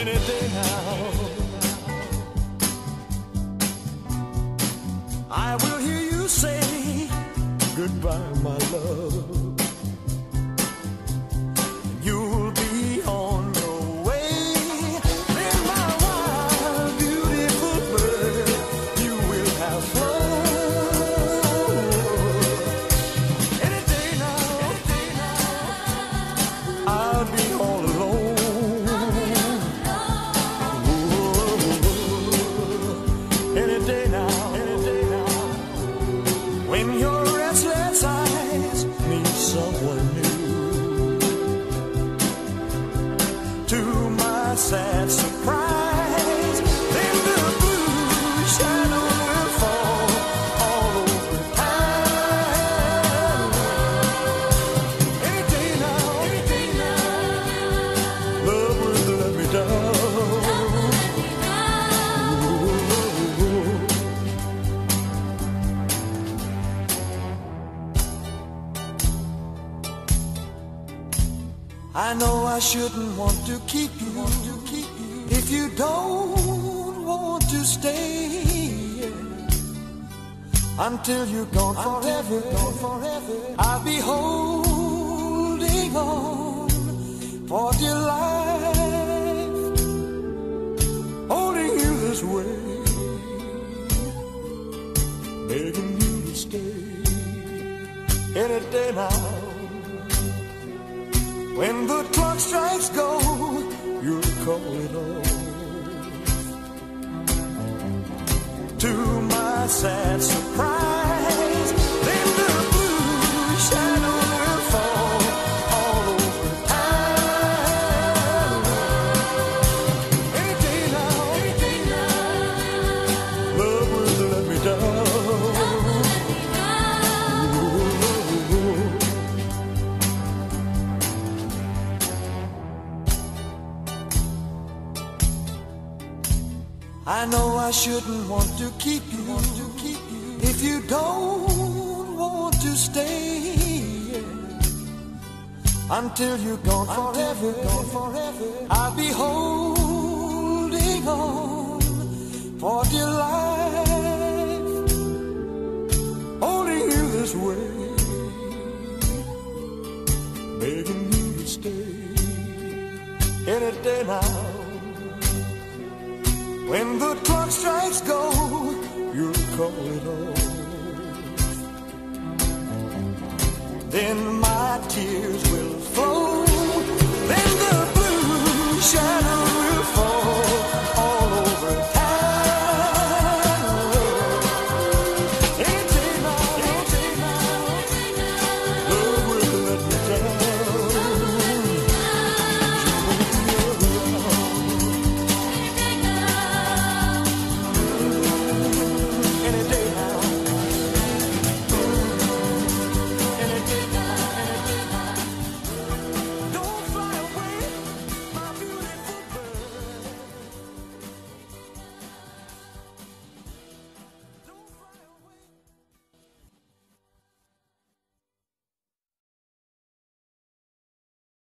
any day now. I will hear you say goodbye, my love. You'll be on your way. Then my wild, beautiful bird, you will have flown. Any day now, I'll be all alone. Any day now, when your restless eyes meet someone new, to my sad surprise, then the blue shadow will fall all over town. Any day now, love will let me down. I know I shouldn't want to keep you, if you don't want to stay until you're gone forever. I'll be holding on for dear life, holding you this way, begging you to stay any day now. When the clock strikes go, you'll call it off. To my sad surprise, then the blue shadow will fall all over town. Any day now, love will let me down. I know I shouldn't want to keep you, if you don't want to stay until you're gone forever. I'll be holding on for dear life, holding you this way, begging you to stay any day now. When the clock strikes go, you'll call it off. Then my tears will